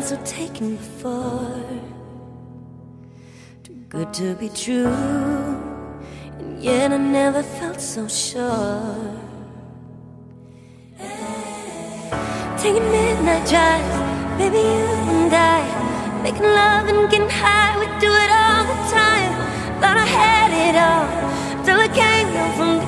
so taken before. Too good to be true, and yet I never felt so sure. Taking midnight drives, baby, you and I, making love and getting high, we do it all the time. Thought I had it all, till I came down from